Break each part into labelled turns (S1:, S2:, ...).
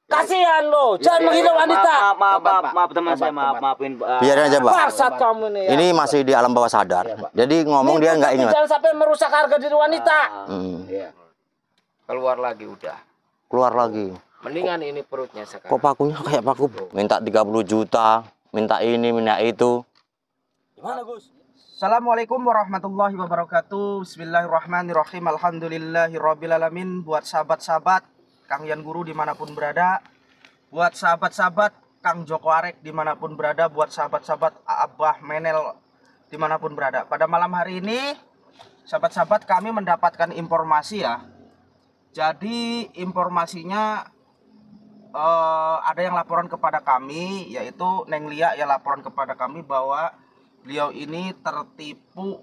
S1: Kasihan lo, jangan menghina wanita.
S2: Maaf teman saya, maafin.
S3: Biarin aja, Pak.
S1: Bangsat kamu nih ya.
S3: Ini masih di alam bawah sadar. Jadi ngomong dia nggak ingat.
S1: Jangan sampai merusak harga diri wanita.
S2: Iya. Keluar lagi udah.
S3: Keluar lagi.
S2: Mendingan ini perutnya sekarang.
S3: Kok pakunya kayak paku? Minta 30 juta, minta ini, minta itu.
S1: Gimana, Gus?
S4: Assalamualaikum warahmatullahi wabarakatuh. Bismillahirrahmanirrahim. Alhamdulillahirabbil alamin. Buat sahabat-sahabat Kang Yan Guru dimanapun berada, buat sahabat-sahabat Kang Joko Arek dimanapun berada, buat sahabat-sahabat Abah Menel dimanapun berada. Pada malam hari ini, sahabat-sahabat, kami mendapatkan informasi ya. Jadi informasinya ada yang laporan kepada kami, yaitu Neng Lia yang laporan kepada kami bahwa beliau ini tertipu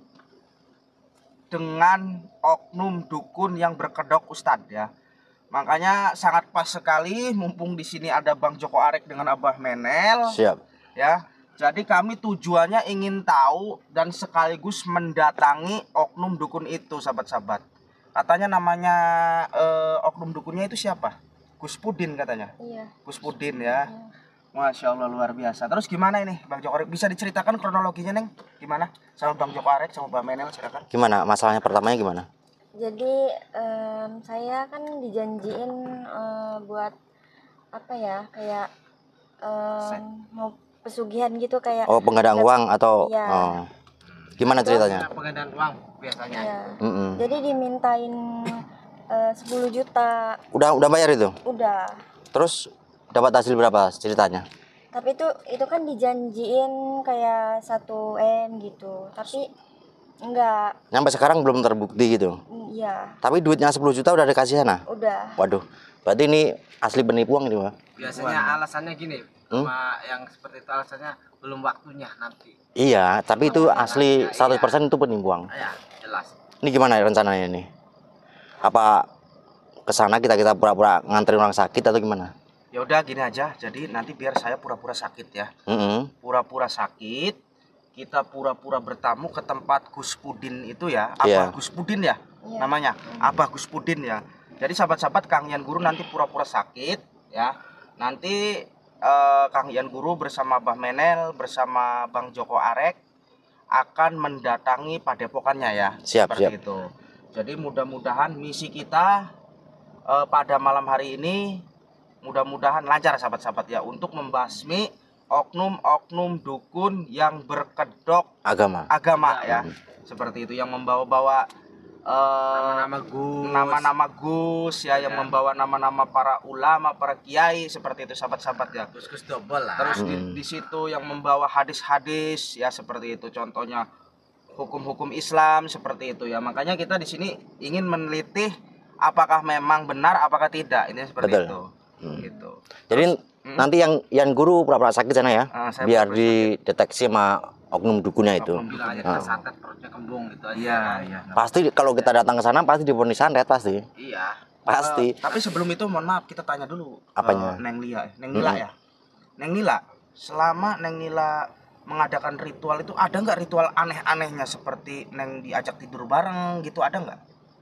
S4: dengan oknum dukun yang berkedok Ustadz ya. Makanya sangat pas sekali mumpung di sini ada Bang Joko Arek dengan Abah Menel.
S3: Siap.
S4: Ya. Jadi kami tujuannya ingin tahu dan sekaligus mendatangi oknum dukun itu, sahabat-sahabat. Katanya namanya oknum dukunnya itu siapa? Gus Pudin katanya.
S5: Iya.
S4: Gus Pudin ya. Masya Allah, luar biasa. Terus gimana ini Bang Joko Arek? Bisa diceritakan kronologinya, Neng? Gimana? Sama Bang Joko Arek sama Abah Menel, silakan.
S3: Gimana? Masalahnya pertamanya gimana?
S5: Jadi saya kan dijanjiin buat apa ya, kayak mau pesugihan gitu, kayak
S3: Oh, penggandaan uang atau
S5: iya.
S3: oh. Gimana ceritanya?
S4: Penggandaan uang biasanya.
S5: Iya. Jadi dimintain 10 juta.
S3: Udah bayar itu?
S5: Udah.
S3: Terus dapat hasil berapa ceritanya?
S5: Tapi itu kan dijanjiin kayak 1 M gitu. Tapi enggak.
S3: Sampai sekarang belum terbukti gitu.
S5: Iya.
S3: Tapi duitnya 10 juta udah dikasih sana?
S5: Udah.
S3: Waduh. Berarti ini asli penipuan ini, Pak.
S2: Biasanya alasannya gini, sama yang seperti itu alasannya belum waktunya nanti.
S3: Iya, tapi itu asli 100% itu penipuan.
S2: Ya, jelas.
S3: Ini gimana rencananya ini? Apa kesana kita pura-pura nganterin orang sakit atau gimana?
S4: Ya udah gini aja. Jadi nanti biar saya pura-pura sakit ya. Pura-pura sakit. Kita pura-pura bertamu ke tempat Gus Pudin itu ya. Abah Gus Pudin ya namanya. Abah Gus Pudin ya. Jadi sahabat-sahabat Kang Yan Guru nanti pura-pura sakit ya. Nanti Kang Yan Guru bersama Abah Menel bersama Bang Joko Arek akan mendatangi padepokannya ya.
S3: Siap.
S4: Itu. Jadi mudah-mudahan misi kita pada malam hari ini mudah-mudahan lancar sahabat-sahabat ya, untuk membasmi oknum-oknum dukun yang berkedok agama ya. Seperti itu, yang membawa-bawa nama-nama Gus ya, yang membawa nama-nama para ulama, para kiai, seperti itu sahabat-sahabat ya.
S2: Gus double lah.
S4: Terus di situ yang membawa hadis-hadis ya, seperti itu, contohnya hukum-hukum Islam seperti itu ya. Makanya kita di sini ingin meneliti apakah memang benar apakah tidak, ini seperti itu. Gitu.
S3: Jadi nanti yang Yan Guru pura-pura sakit sana ya, biar dideteksi sama oknum dukunnya itu.
S2: Bilang aja kita santet perutnya kembung gitu aja.
S4: Iya.
S3: Pasti kalau kita datang ke sana pasti divonis santet pasti.
S2: Iya.
S3: Pasti.
S4: Tapi sebelum itu mohon maaf, kita tanya dulu.
S3: Apanya?
S4: Neng Lia ya. Neng Nila, selama Neng Nila mengadakan ritual itu ada nggak ritual aneh-anehnya seperti Neng diajak tidur bareng gitu, ada nggak?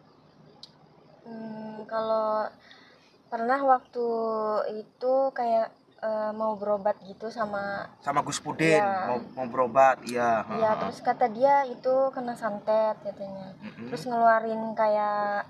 S5: Kalau pernah waktu itu kayak mau berobat gitu sama
S4: Gus Pudin,
S5: ya.
S4: mau berobat, iya.
S5: Iya, terus kata dia itu kena santet katanya. Terus ngeluarin kayak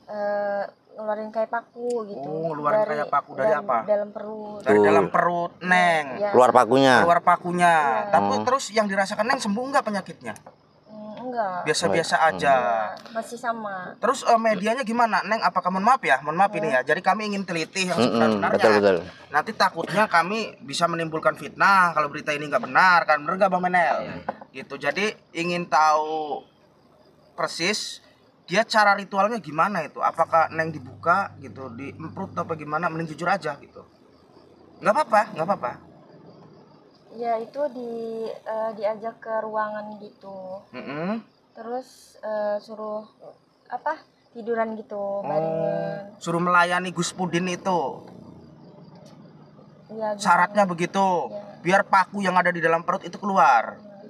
S5: paku gitu.
S4: Oh, ngeluarin kayak paku dari apa?
S5: Dalam perut.
S4: Dari dalam perut Neng.
S5: Ya.
S3: Keluar pakunya.
S4: Iya. Tapi terus yang dirasakan Neng sembuh nggak penyakitnya?
S5: Enggak.
S4: Biasa-biasa aja.
S5: Masih sama.
S4: Terus medianya gimana, Neng? Apakah mohon maaf ini ya. Jadi kami ingin teliti yang sebenarnya.
S3: Betul.
S4: Nanti takutnya kami bisa menimbulkan fitnah kalau berita ini nggak benar, kan? Bener nggak, Bang Menel? Gitu. Jadi ingin tahu persis dia cara ritualnya gimana itu. Apakah Neng dibuka gitu, diemprut apa gimana? Mending jujur aja gitu. Nggak apa-apa.
S5: Ya itu diajak ke ruangan gitu. Terus suruh tiduran gitu barengan.
S4: Suruh melayani Gus Pudin itu.
S5: Ya, gitu.
S4: Syaratnya begitu.
S5: Ya.
S4: Biar paku yang ada di dalam perut itu keluar.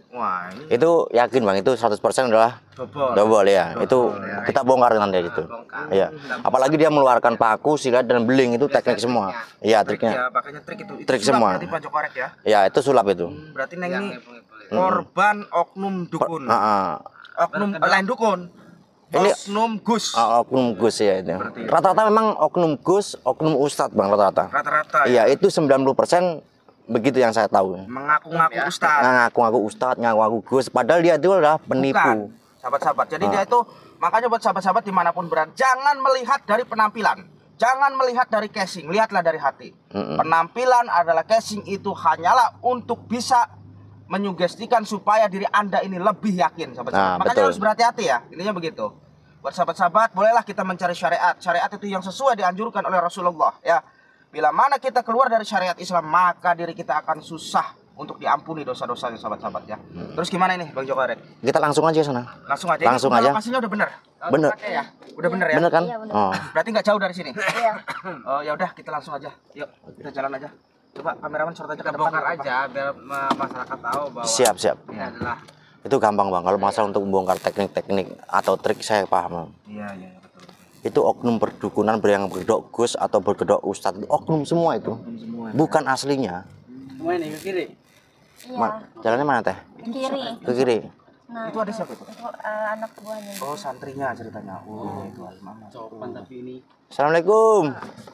S4: Wah, ini
S3: Itu yakin Bang, itu 100% adalah double ya. Itu kita bongkar nanti itu. Iya. Apalagi dia mengeluarkan paku, silat dan beling, itu teknik semua. Iya, triknya.
S4: ya, makanya trik itu.
S3: Trik
S4: sulap
S3: semua.
S4: berarti Pak Jokorek ya.
S3: Ya, itu sulap itu.
S4: Berarti Neng ini korban oknum dukun. Oknum lain dukun.
S3: Ini-
S4: Oknum Gus.
S3: Oknum Gus ya itu. Rata-rata memang oknum Gus, oknum Ustadz Bang rata-rata.
S4: Rata-rata ya.
S3: Iya, itu 90% begitu yang saya tahu.
S4: Mengaku-ngaku ustaz.
S3: Ngaku-ngaku Ustadz, ngaku-ngaku Gus, padahal dia itu adalah penipu.
S4: Bukan, sahabat-sahabat. Jadi dia itu, makanya buat sahabat-sahabat dimanapun berada, jangan melihat dari penampilan, jangan melihat dari casing, lihatlah dari hati. Penampilan adalah casing itu hanyalah untuk bisa menyugestikan supaya diri Anda ini lebih yakin, sahabat-sahabat. Makanya
S3: betul.
S4: harus berhati-hati ya, intinya begitu. Buat sahabat-sahabat, bolehlah kita mencari syariat. Syariat itu yang sesuai dianjurkan oleh Rasulullah ya. Bila mana kita keluar dari syariat Islam, maka diri kita akan susah untuk diampuni dosa-dosanya, sahabat-sahabat ya. Terus gimana ini Bang Jokorek?
S3: Kita langsung aja sana.
S4: Langsung aja.
S3: Langsung
S4: Ini
S3: aja.
S4: lokasinya udah bener.
S3: Bener.
S4: Ya? Udah bener ya?
S3: Bener kan?
S5: Iya, bener.
S3: Oh.
S4: Berarti nggak jauh dari sini.
S5: Iya.
S4: Oh ya udah, kita langsung aja. Yuk, kita jalan aja. Coba kameraman short aja ke
S2: Kita
S4: depan.
S2: bongkar
S4: nggak apa-apa.
S2: aja biar masyarakat tahu bahwa
S3: Siap, siap.
S2: ini adalah
S3: Itu gampang Bang. Kalau masalah untuk membongkar teknik-teknik atau trik saya paham.
S4: Iya, iya, betul.
S3: Itu oknum perdukunan yang berkedok Gus atau berkedok Ustadz. Oknum semua itu. Bukan aslinya.
S2: semua ini ke kiri.
S5: Iya.
S3: Jalannya mana Teh?
S5: Ke kiri.
S3: Ke kiri.
S5: Nah,
S4: Itu ada siapa itu?
S5: itu anak buahnya.
S4: Oh, santrinya ceritanya. Oh, itu Almama.
S2: Coban tapi ini.
S3: Assalamualaikum.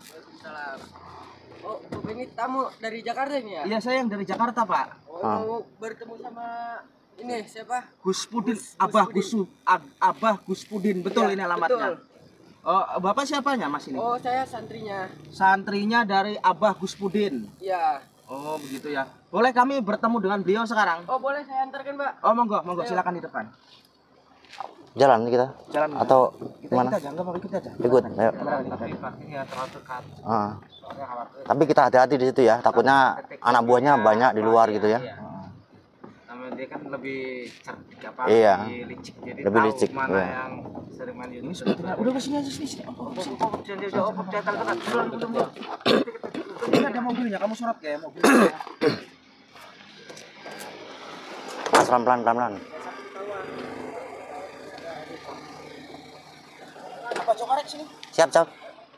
S6: Oh, ini tamu dari Jakarta ini ya?
S4: Iya, saya yang dari Jakarta, Pak.
S6: Oh, mau bertemu sama ini siapa?
S4: Gus Pudin, Abah Gus Pudin. Betul
S6: Iya,
S4: ini alamatnya.
S6: betul.
S4: Oh, Bapak siapanya Mas ini?
S6: Oh, saya santrinya.
S4: Santrinya dari Abah Gus Pudin.
S6: Iya.
S4: Oh, begitu ya. Boleh kami bertemu dengan beliau sekarang?
S6: Oh, boleh saya antarkan, Pak?
S4: Oh, monggo, silakan di depan.
S3: Jalan kita?
S4: Jalan.
S3: Atau
S4: Kita
S3: mana?
S4: aja, enggak apa-apa, kita aja.
S3: Ikut. Ayo.
S2: Tapi parkirnya terlalu dekat.
S3: Ah.
S2: Soalnya khawatir.
S3: Tapi kita hati-hati di situ ya. Takutnya anak buahnya banyak di luar gitu ya.
S2: Iya. Namanya dia kan lebih cerdik apa?
S3: Iya.
S2: Lebih licik. Jadi
S3: Lebih
S2: tahu
S3: licik,
S2: mana
S3: iya.
S2: yang sering main
S4: Ini
S2: YouTube.
S4: sudah udah kesini aja sini. Oh, sini. Ini ada mobilnya, kamu surat kayak mobil.
S3: Mas, pelan-pelan, pelan-pelan.
S4: Apa Jokorek sini?
S3: Siap, siap.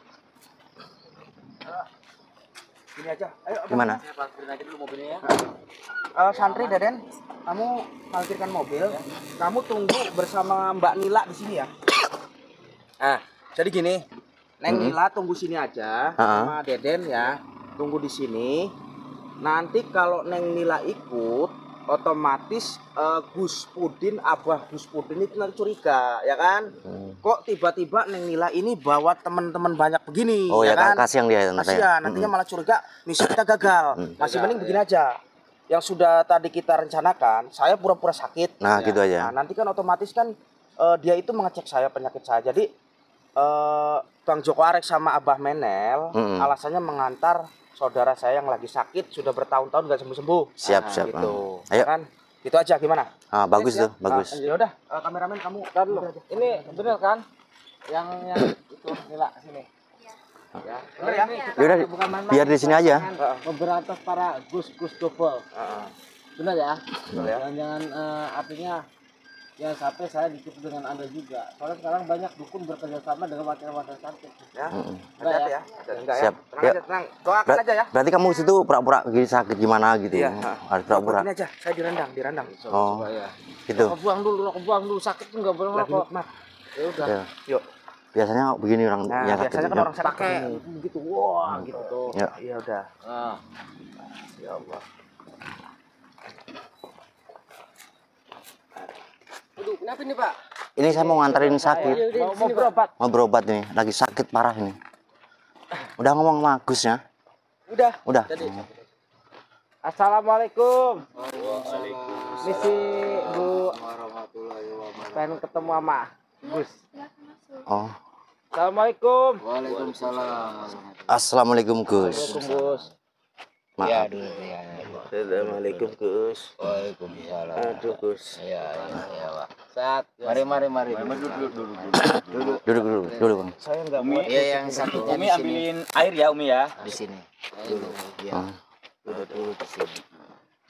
S4: Ini aja. Ayo.
S3: Gimana?
S2: Saya parkirin aja dulu mobilnya ya.
S4: Santri Deden, kamu parkirkan mobil. Kamu tunggu bersama Mbak Nila di sini ya. Jadi gini, Neng Nila tunggu sini aja sama Deden ya. Tunggu di sini. Nanti kalau Neng Nila ikut, otomatis Gus Pudin, Abah Gus Pudin itu nanti curiga, ya kan? Kok tiba-tiba Neng Nila ini bawa teman-teman banyak begini,
S3: Oh ya,
S4: kan?
S3: kasihan dia nanti.
S4: Kasihan, nantinya malah curiga, misi kita gagal. Masih mending begini aja. Yang sudah tadi kita rencanakan, saya pura-pura sakit.
S3: Nah, gitu aja.
S4: Nah, nanti kan otomatis kan dia itu mengecek saya penyakit saya. Jadi Bang Joko Arek sama Abah Menel alasannya mengantar saudara saya yang lagi sakit sudah bertahun-tahun nggak sembuh-sembuh.
S3: Siap,
S4: Nah,
S3: siap.
S4: Gitu.
S3: Ayo.
S4: Kan? Gitu aja gimana?
S3: Bagus tuh, bagus.
S4: Ya udah, kameramen kamu
S2: Dulu. Ini bener kan? Yang itu Nila sini. Ya.
S4: Bener ya?
S3: Yaudah, biar di sini aja.
S2: Memberantas para gus-gus double. Benar ya?
S4: Betul ya.
S2: Jangan artinya ya sampai saya ditipu dengan Anda juga. Soalnya sekarang banyak dukun bekerja sama dengan wakil-wakil cantik.
S4: Ya.
S2: Enggak
S4: Hati-hati
S2: ya?
S4: ya. Enggak ya.
S3: Siap.
S4: Tenang
S3: Ya.
S4: aja, tenang. Doakan aja ya.
S3: Berarti kamu situ pura-pura gini sakit gimana gitu.
S4: Iya.
S3: Harus pura-pura.
S4: Ini aja, saya direndang.
S3: Oh,
S2: Coba ya.
S3: gitu.
S2: Kebuang dulu sakit tuh enggak boleh
S4: Lagi
S2: merokok.
S4: nikmat.
S2: Ya udah.
S3: Ya.
S4: Yuk.
S3: Biasanya begini orang
S4: Nah,
S3: yang sakit.
S4: biasanya kan
S3: Ya.
S4: orang sakit
S2: Pakai
S4: begini.
S2: gitu. Wah, gitu tuh.
S3: Ya.
S4: Iya udah.
S2: Nah.
S4: Ya Allah.
S6: Aduh, kenapa nih, Pak?
S3: Ini saya mau nganterin sakit.
S2: Mau berobat.
S3: Mau berobat nih, lagi sakit parah ini. Udah ngomong sama Gus ya? Udah.
S2: Assalamualaikum. Misi Bu pengen ketemu sama Gus.
S3: Oh.
S2: Assalamualaikum.
S3: Assalamualaikum Gus.
S2: Gus.
S3: Maaf.
S4: Assalamualaikum Gus.
S2: Waalaikumsalam.
S4: Aduh Gus.
S2: Sehat. Mari.
S3: Duduk dulu Bang.
S4: Saya nggak mau.
S7: Iya yang sakitnya Umi ambilin air ya Umi ya di sini. Dulu. Ya. Duduk dulu di sini.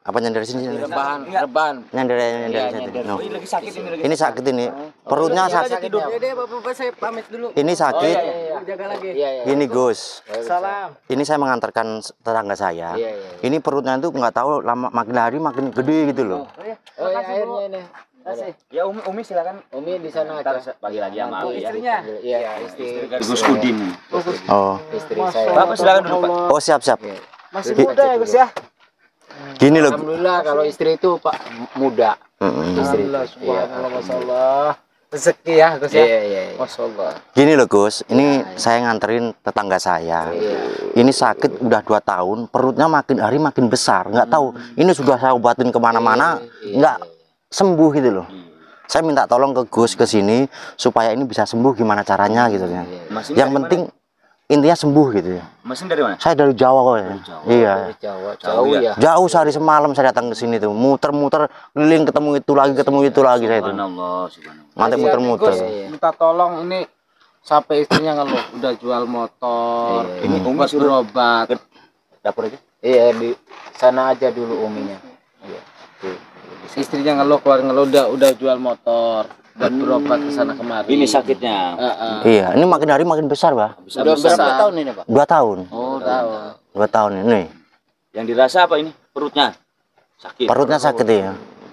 S3: Apa nyender sini?
S7: Rebahan.
S3: Nyender
S7: Iya,
S3: sini.
S7: nyender.
S3: No.
S7: Ini lagi sakit ini lagi.
S3: Ini sakit ini. Perutnya sakit.
S6: Tidur. Ya deh, Bapak saya pamit dulu.
S3: Ini sakit.
S6: Jaga lagi.
S7: Iya, iya.
S3: Gini Gus.
S2: Salam.
S3: Ini saya mengantarkan tetangga saya.
S7: Iya, iya.
S3: Ini perutnya itu nggak tahu lama makin hari makin gede gitu loh.
S7: Oh iya, airnya ini.
S2: Kasih.
S7: Ya Umi silakan. Umi di sana aja. Pagi lagi sama Abi ya.
S2: Istrinya.
S7: Iya, istri
S8: Gus Udin.
S3: Oh.
S7: istri saya.
S8: Bapak silakan duduk, Pak.
S3: Oh, siap.
S2: Masih muda ya Gus ya.
S3: Gini loh.
S7: Alhamdulillah kalau istri itu Pak muda. Istri.
S2: Subhanallah, masyaallah. Rezeki ya Gus ya.
S7: Iya.
S2: Masyaallah.
S3: Gini loh Gus, ini saya nganterin tetangga saya. Ini sakit udah 2 tahun, perutnya makin hari makin besar. Nggak tahu, ini sudah saya obatin kemana-mana, nggak sembuh gitu loh. Saya minta tolong ke Gus ke sini supaya ini bisa sembuh, gimana caranya gitu ya. Yang penting intinya sembuh gitu ya.
S8: Mesin dari mana?
S3: Saya dari Jawa kok ya. Iya.
S7: Jauh ya.
S3: Jauh sehari semalam saya datang ke sini tuh, muter-muter keliling ketemu itu lagi saya itu.
S8: Subhanallah, subhanallah.
S3: Nanti muter-muter.
S2: Minta tolong ini sampai istrinya ngeluh udah jual motor.
S8: Ini Umi
S2: buat
S8: suruh
S2: berobat.
S8: dapur aja.
S7: Iya, di sana aja dulu Uminya. Iya.
S2: Istrinya ngeluh keluar ngeluh udah jual motor buat berobat ke sana kemari.
S8: Ini sakitnya.
S3: Iya, ini makin hari makin besar, Pak.
S7: Udah berapa tahun ini, Pak?
S3: 2 tahun.
S2: Oh, tahu.
S3: 2 tahun ini.
S8: Yang dirasa apa ini? Perutnya sakit.
S3: Perutnya sakit ya.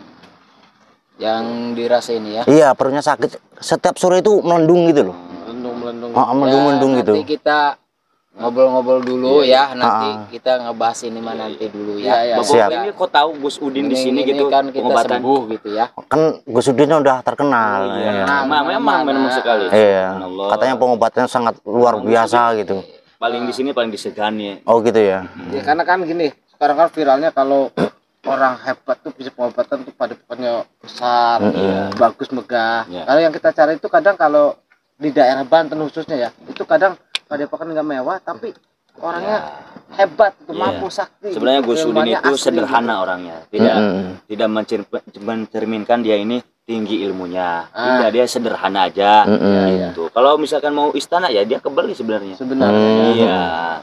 S7: Yang dirasa ini ya.
S3: Iya, perutnya sakit. Setiap sore itu melendung gitu loh.
S2: Melendung-melendung.
S3: Melendung-melendung gitu.
S7: Nanti kita ngobrol-ngobrol dulu ya. Nanti kita ngebahas ini mah nanti dulu ya.
S2: Iya,
S8: Bapak
S3: Siap.
S8: ini kok tahu Gus Udin di sini
S7: Ini
S8: gitu
S7: kan kita
S8: pengobatan.
S7: sembuh gitu ya.
S3: Kan Gus Udin udah terkenal. Iya.
S8: Memang sekali.
S3: Iya.
S8: Subhanallah.
S3: Katanya pengobatannya sangat luar biasa gitu.
S8: Paling di sini paling disegani.
S3: Oh gitu ya.
S2: Ya, karena kan gini, sekarang kan viralnya kalau orang hebat tuh bisa pengobatan tuh pada pokoknya besar, bagus, megah.
S8: Iya.
S2: Kalau yang kita cari itu kadang kalau di daerah Banten khususnya ya, itu kadang padepokan nggak mewah tapi orangnya hebat, itu
S8: Iya.
S2: mampu sakti.
S8: Sebenarnya Gus Udin
S2: Ilmuannya
S8: itu
S2: asli,
S8: sederhana
S2: gitu.
S8: orangnya, tidak mencerminkan dia ini tinggi ilmunya. Tidak, dia sederhana aja. Gitu. Kalau misalkan mau istana ya dia kebeli sebenarnya.
S2: Sebenarnya.
S8: Iya.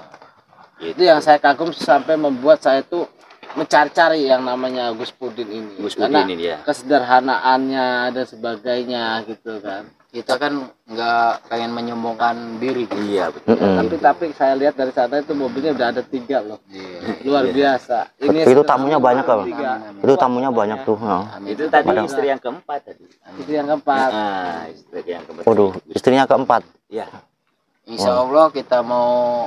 S2: Itu yang saya kagum sampai membuat saya tuh mencari-cari yang namanya Gus Udin ini.
S8: Gus
S2: Karena
S8: Udin ini ya.
S2: kesederhanaannya dan sebagainya gitu kan.
S7: Kita kan nggak pengen menyombongkan diri gitu.
S8: Iya betul.
S2: Tapi saya lihat dari sana itu mobilnya udah ada 3 loh. Luar biasa.
S3: Itu tamunya banyak kok.
S2: 3.
S3: Itu tamunya banyak tuh.
S8: Itu tadi istri yang keempat tadi.
S2: Itu yang keempat.
S8: Ah, istri yang keempat.
S3: Waduh, istrinya keempat.
S8: Iya.
S7: Insya Allah kita mau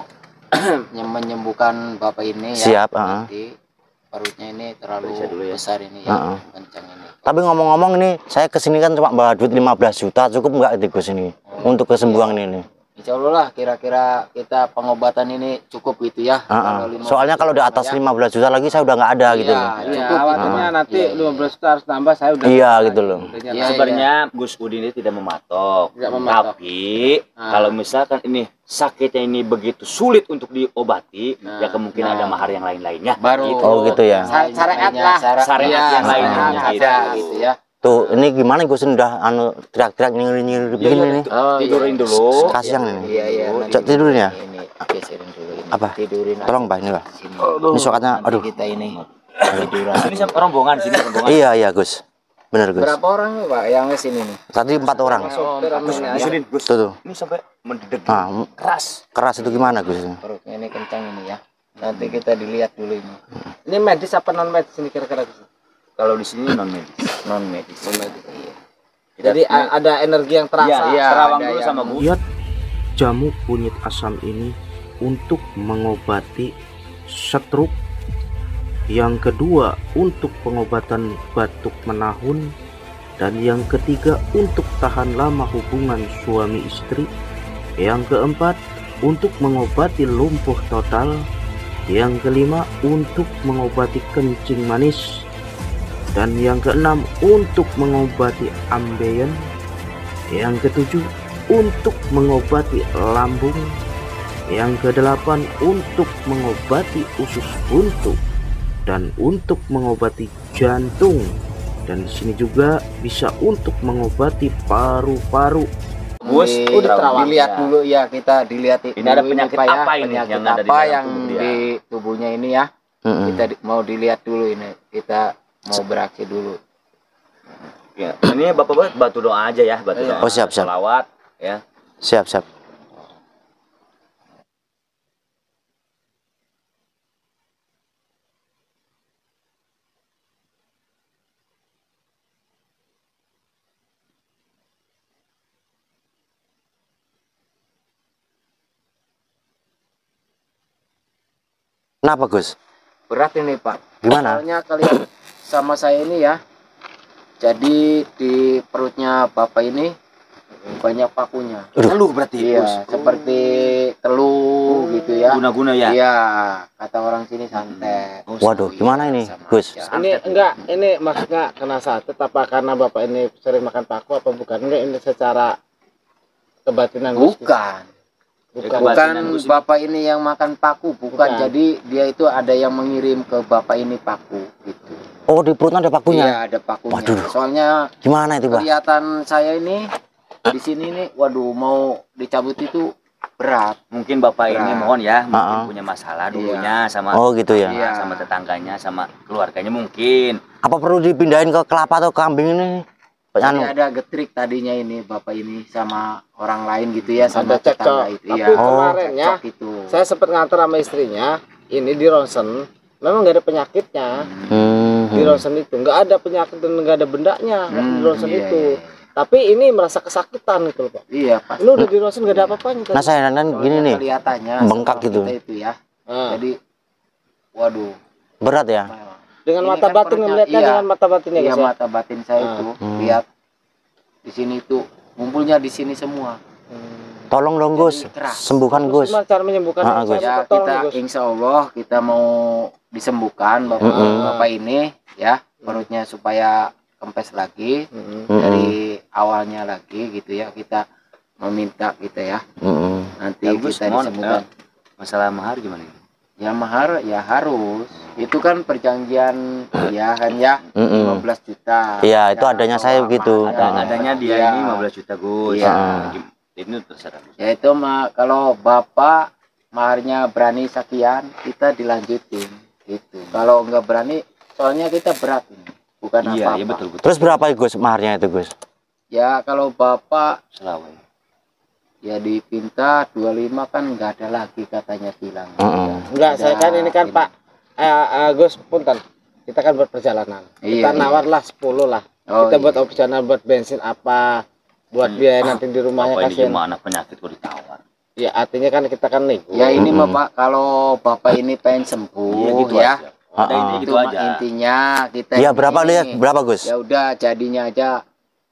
S7: menyembuhkan bapak ini ya.
S3: Siap,
S7: Nanti perutnya ini terlalu
S8: Periksa dulu ya.
S7: besar ini ya, kencang ini.
S3: Tapi ngomong-ngomong ini, saya kesini kan cuma bawa duit 15 juta, cukup nggak di Gus ini? Untuk kesembuhan ini?
S7: Insya Allah lah kira-kira kita pengobatan ini cukup gitu ya. Kalau 15
S3: Soalnya kalau di atas
S7: ya.
S3: 15 juta lagi saya udah nggak ada gitu loh.
S2: Iya,
S7: Cukup
S2: awalnya nanti 15 juta harus tambah, saya udah.
S3: Iya gitu loh.
S7: Iya,
S8: Sebenarnya Gus Udin ini tidak mematok.
S2: Tidak mematok.
S8: Tapi kalau misalkan ini sakitnya ini begitu sulit untuk diobati, ya kemungkinan ada mahar yang lain-lainnya.
S7: Baru
S3: Oh gitu ya.
S2: Syariat lah.
S8: Syariat yang lainnya,
S7: ada gitu ya.
S3: Tuh, ini gimana Gus udah teriak-teriak nyengir-nyengir begini nih.
S7: Oh,
S8: Tidurin dulu.
S3: Kasihan ini.
S7: Iya.
S3: Cok tidurin ya?
S7: Ini geserin dulu ini.
S3: Apa?
S7: Tidurin.
S3: Tolong Pak ini Pak.
S7: Sini.
S3: Ini sokatnya,
S7: Nanti
S3: aduh.
S7: kita ini tiduran.
S8: Ini rombongan sini rombongan.
S3: Iya Gus. Bener Gus.
S7: Berapa orang nih Pak yang ke sini nih?
S3: Tadi 4 orang.
S8: Gus Udin, Gus.
S3: Tuh.
S8: Ini sampai mendedek
S3: Ah,
S8: keras.
S3: keras itu gimana Gus?
S7: Perutnya ini kencang ini ya. Nanti kita dilihat dulu ini.
S2: Ini medis apa non medis ini kira-kira?
S8: Kalau di sini non medis.
S7: Non medis. Iya.
S2: Jadi ada energi yang terasa.
S7: Iya,
S8: Terawang
S7: ada
S8: dulu
S7: yang-
S8: sama Bu.
S4: Kiat jamu kunyit asam ini untuk mengobati stroke. Yang kedua untuk pengobatan batuk menahun. Dan yang ketiga untuk tahan lama hubungan suami istri. Yang keempat untuk mengobati lumpuh total. Yang kelima untuk mengobati kencing manis. Dan yang keenam untuk mengobati ambeien. Yang ketujuh untuk mengobati lambung. Yang kedelapan untuk mengobati usus buntu dan untuk mengobati jantung. Dan di sini juga bisa untuk mengobati paru-paru.
S8: Gus,
S7: Udah
S8: terawang.
S7: dilihat dulu ya, kita dilihat
S8: Ini ada
S7: dulu
S8: penyakit
S7: Pak, ya.
S8: apa ini
S7: Penyakit
S8: yang ada di
S7: apa
S8: dalam
S7: yang
S8: tubuh dia?
S7: di tubuhnya ini ya. mau dilihat dulu ini. Kita mau beraksi dulu.
S8: Ya, ini Bapak batu doa aja ya, batu doa.
S3: Oh, siap.
S8: Sholawat ya.
S3: Siap. Kenapa Gus?
S7: Berat ini Pak.
S3: Gimana?
S7: Soalnya kalian sama saya ini ya. Jadi di perutnya Bapak ini banyak pakunya.
S8: Teluh berarti.
S7: Iya, seperti teluh gitu ya.
S8: Guna-guna ya.
S7: Iya, kata orang sini santet.
S3: Waduh, gimana ini Gus?
S1: Ini enggak, ini maksudnya kena santet apa karena Bapak ini sering makan paku apa bukan? Enggak, ini secara kebatinan Gus.
S7: Bukan Bapak ini yang makan paku, bukan. Jadi dia itu ada yang mengirim ke Bapak ini paku gitu.
S3: Oh, di perutnya ada pakunya?
S7: Iya, ada pakunya.
S3: Waduh.
S7: Soalnya
S3: Gimana itu, Pak?
S7: kelihatan saya ini di sini nih, waduh, mau dicabut itu berat.
S8: Mungkin Bapak ini mohon ya, mungkin
S3: Ah.
S8: punya masalah dulunya sama
S3: Oh, gitu ya.
S7: Iya.
S8: sama tetangganya, sama keluarganya mungkin.
S3: Apa perlu dipindahin ke kelapa atau kambing ini?
S7: Jadi
S3: Anu.
S7: ada getrik tadinya ini Bapak ini sama orang lain gitu ya, sama
S1: Ada cekcok.
S7: tetangga itu.
S1: Tapi
S7: Iya.
S1: kemarin ya,
S7: Cekcok itu.
S1: saya sempat ngantar sama istrinya, ini di ronsen, memang nggak ada penyakitnya. Di ronsen itu nggak ada penyakit dan nggak ada bendanya di ronsen
S7: iya,
S1: itu.
S7: iya.
S1: Tapi ini merasa kesakitan gitu loh Pak.
S7: Iya, pasti.
S1: Ini udah di ronsen nggak ada apa-apanya.
S3: Nah, saya dan gini nih,
S7: Kelihatannya
S3: bengkak
S7: setelah
S3: gitu.
S7: kita itu ya.
S1: Ah.
S7: Jadi waduh.
S3: berat ya?
S1: Dengan
S7: Ini
S1: mata
S7: kan
S1: batin
S7: perutnya,
S1: melihatnya
S7: iya.
S1: dengan mata batinnya
S7: Iya,
S1: Gus, ya?
S7: mata batin saya itu lihat di sini tuh ngumpulnya di sini semua.
S3: Tolong dong Gus,
S7: Jadi keras.
S3: sembuhkan
S1: Terus
S3: Gus.
S1: gimana cara menyembuhkan?
S3: Ah,
S1: Saya
S3: Gus.
S7: Ya
S1: minta tolong
S7: kita
S1: nih, Gus.
S7: insya Allah kita mau disembuhkan bapak ini ya, perutnya supaya kempes lagi dari awalnya lagi gitu ya, kita meminta kita ya nanti
S8: Ya, Gus,
S7: kita
S8: mohon,
S7: disembuhkan.
S8: Masalah mahar gimana ini?
S7: Ya mahar ya harus, itu kan perjanjian ya kan ya, 15 juta.
S3: Iya, itu
S7: Ya,
S3: adanya
S7: kalau
S3: saya begitu.
S8: Adanya dia
S7: Iya.
S8: ini 15 juta Gus.
S7: Iya.
S8: Ini terserah Gus.
S7: Ya itu kalau bapak maharnya berani sekian, kita dilanjutin gitu. Kalau nggak berani, soalnya kita berat ini, bukan
S8: Iya,
S7: apa-apa.
S8: iya betul betul.
S3: Terus berapa Gus maharnya itu Gus?
S7: Ya kalau bapak
S8: Selawai.
S7: ya dipinta 25 kan nggak ada lagi katanya bilang.
S1: Enggak, saya kan ini kan Pak Gus punten. Kita kan buat perjalanan.
S7: Iya,
S1: Kita nawar lah 10 lah.
S7: Oh,
S1: Kita buat
S7: iya.
S1: opsional buat bensin apa, buat biaya nanti di rumahnya
S8: Bapak ini
S1: kasihan.
S8: cuma anak penyakit kok ditawar.
S1: Ya artinya kan kita kan nego.
S7: Ya ini mah Pak, kalau bapak ini pengen sembuh
S8: Iya gitu
S7: ya.
S8: aja. Ada ini
S7: Itu
S8: gitu
S7: mah
S8: aja.
S7: intinya kita.
S3: Iya,
S7: ini-
S3: berapa lihat berapa Gus?
S7: Ya udah jadinya aja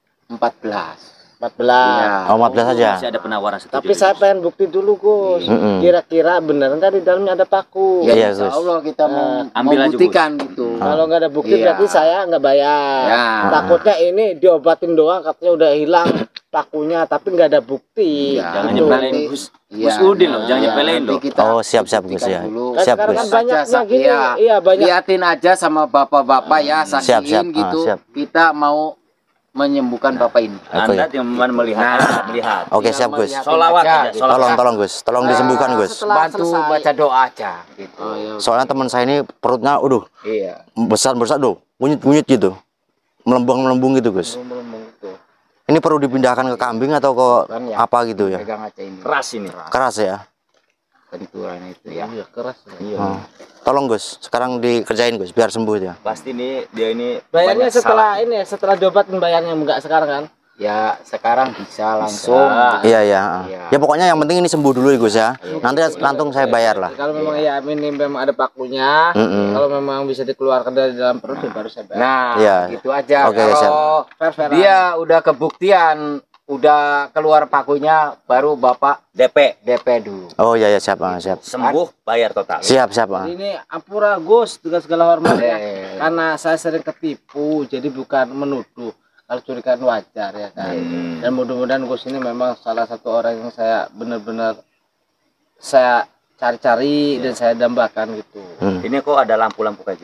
S7: 14.
S1: 14.
S7: Iya.
S3: Oh, 14 aja.
S8: Masih ada penawaran setuju.
S1: Tapi saya pengen bukti dulu Gus. Kira-kira bener nggak di dalamnya ada paku?
S7: Ya
S3: Iya,
S7: insya
S3: Gus.
S7: Allah kita mau
S8: ambil aja,
S7: membuktikan gitu.
S1: Kalau nggak ada bukti
S7: Iya.
S1: berarti saya nggak bayar.
S7: Ya.
S1: Takutnya ini diobatin doang katanya udah hilang pakunya tapi nggak ada bukti.
S7: Iya.
S8: Jangan
S1: Gitu.
S8: nyepelin Gus.
S7: Iya.
S8: Gus Udin loh, jangan
S7: Iya,
S8: nyepelin
S7: nanti
S8: loh.
S7: kita
S3: Oh, siap-siap, Gus,
S7: buktikan
S3: ya.
S7: dulu.
S1: Kan
S3: Siap,
S1: sekarang
S3: Gus.
S1: kan banyaknya
S7: Saja,
S1: gini, iya banyak.
S7: Liatin aja sama bapak-bapak ya, saksiin
S3: Siap.
S7: gitu.
S3: Siap.
S7: Kita mau menyembuhkan bapak ini.
S8: Anda cuma melihat aja, melihat.
S3: Oke, siap Gus.
S8: Sholawat aja,
S7: gitu.
S8: sholawat.
S3: Tolong Gus, tolong disembuhkan Gus.
S1: Setelah
S7: Bantu
S1: selesai.
S7: baca doa aja gitu.
S3: Soalnya teman saya ini perutnya,
S7: Iya.
S3: besar tuh, bunyit gitu, melembung gitu Gus.
S7: Ngomong gitu.
S3: Ini perlu dipindahkan ke kambing atau ke
S7: Kan ya.
S3: apa gitu ya?
S7: Pegang aja ini.
S8: Keras ini.
S3: Keras ya.
S7: Benturan itu ya.
S1: Iya keras.
S3: Oh. Tolong Gus, sekarang dikerjain Gus, biar sembuh ya.
S8: Pasti nih dia ini
S1: Bayarnya
S8: banyak
S1: setelah
S8: salah.
S1: ini ya, setelah diobatin bayarnya enggak sekarang kan?
S7: Ya sekarang bisa langsung.
S3: Iya ya.
S7: Iya.
S3: Ya pokoknya yang penting ini sembuh dulu ya Gus ya. Nanti langsung saya bayar lah.
S1: Kalau memang ya minim memang ada pakunya, kalau memang bisa dikeluarkan dari dalam perut ya baru saya bayar.
S7: Nah,
S3: Iya.
S7: gitu aja.
S3: Oke,
S7: Kalau
S1: Fair-fairan.
S7: dia udah kebuktian, udah keluar pakunya, baru Bapak
S8: DP
S7: DP dulu.
S3: Oh iya ya, siap siap.
S8: sembuh bayar total.
S3: Siap
S1: Ini ampura Gus dengan segala hormat ya.
S7: Eh.
S1: Karena saya sering ketipu, jadi bukan menuduh. Kalau curigaan wajar ya kan. Dan mudah-mudahan Gus ini memang salah satu orang yang saya benar-benar saya cari-cari dan saya dambakan gitu.
S8: Ini kok ada lampu-lampu kayak gini?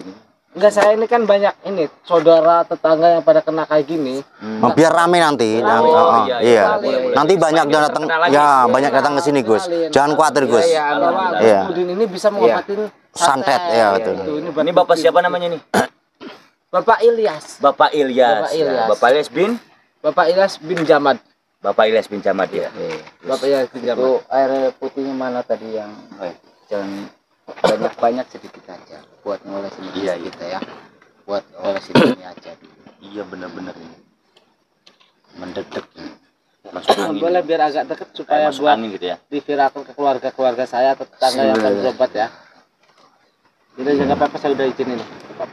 S1: Enggak, saya ini kan banyak ini saudara tetangga yang pada kena kayak gini.
S3: Biar rame nanti.
S1: Rame.
S3: Iya.
S1: Boleh.
S3: Nanti banyak yang datang. Ya, banyak datang ke sini, Gus. Jangan khawatir, Gus.
S1: Bahwa
S3: Iya.
S1: Gus Udin ini bisa mengobatin
S3: Santet, ya betul.
S8: Ini Bapak siapa namanya nih?
S1: Bapak Ilyas.
S8: Bapak Ilyas.
S1: Bapak Ilyas.
S8: Bapak Ilyas bin?
S1: Bapak Ilyas bin Jamad.
S8: Bapak Ilyas bin Jamad ya.
S1: Bapak Ilyas bin Jamad.
S7: Itu air putihnya mana tadi yang jangan banyak-banyak, sedikit aja buat ngolesin kita ya. Buat ngolesin ini aja.
S8: Iya benar-benar ini. Mendetek ini. Masuk angin.
S1: Boleh biar agak deket supaya
S8: Masuk
S1: buat
S8: angin gitu ya.
S1: diviralkan ke keluarga-keluarga saya atau tetangga yang akan berobat ya. Jadi jangan apa-apa, saya udah izinin.